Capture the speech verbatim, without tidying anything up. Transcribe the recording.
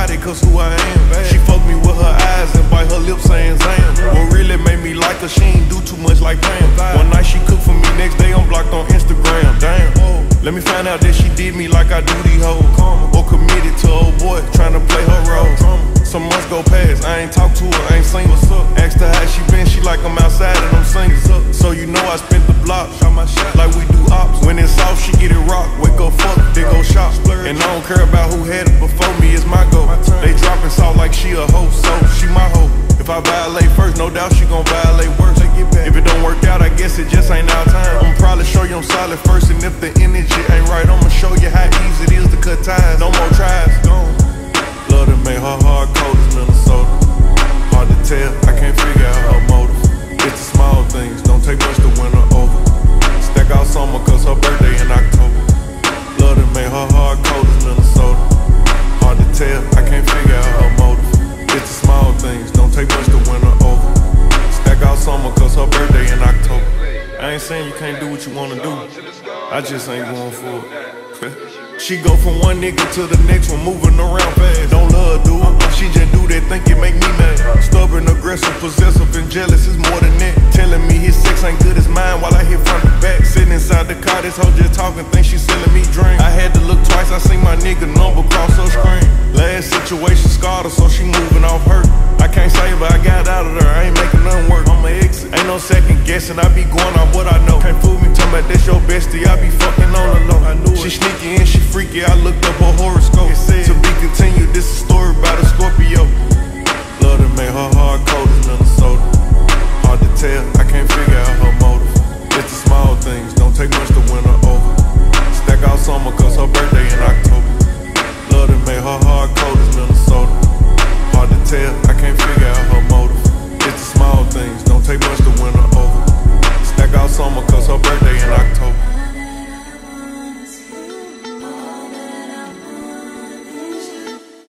body, cause who I am. She fuck me with her eyes and bite her lips saying Zam. What really made me like her, she ain't do too much like Pam. One night she cooked for me, next day I'm blocked on Instagram. Damn. Let me find out that she did me like I do these hoes, or committed to old boy, tryna play her role. Some months go past, I ain't talked to her, I ain't seen her. Asked her how she been, she like I'm outside and I'm singing. So you know I spent the block, like we do ops. When it's off, she get it rock, wake up fuck, they go shop. And I don't care about who had it before me, it's my goal. They dropping salt like she a hoe, so she my hoe. If I violate first, no doubt she gon' violate worse. If it don't work out, I guess it just ain't our time. I'ma probably show you I'm solid first, and if the energy ain't right, I'ma show you how easy it is to cut ties. No more tries, gone. Love to make her hard cold as Minnesota. Hard to tell, I can't figure out her motive. It's the small things, don't take much to win her over. Stack out summer cause her birthday in October. Love to make her hard cold as Minnesota. Hard to tell, I can't figure out her motive. It's the small things, don't take much to win her over. Stack out summer cause her birthday in October. I ain't saying you can't do what you wanna do, I just ain't going for it. She go from one nigga to the next one, moving around fast. Don't love her, dude, she just do that, think it make me mad. Stubborn, aggressive, possessive, and jealous is more than that. Telling me his sex ain't good as mine while I hit front to back. Sitting inside the car, this hoe just talking, think she selling me drink. I had to look twice, I seen my nigga number cross her screen. Last situation scarred her, so she moving off hurt. I can't save her, I got out of there, I ain't making nothing work. I'ma exit, ain't no second guessing, I be going on what I know. Can't fool me, talking about that's your bestie, I be fucking on the low. I knew she sneaky and she freaky, I look